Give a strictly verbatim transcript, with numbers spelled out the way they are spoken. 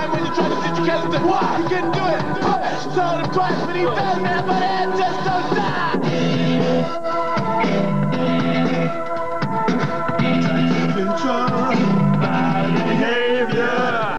time when you tried to teach your kids to why? You couldn't do it. She told him twice, but he fell, man, but it just don't die.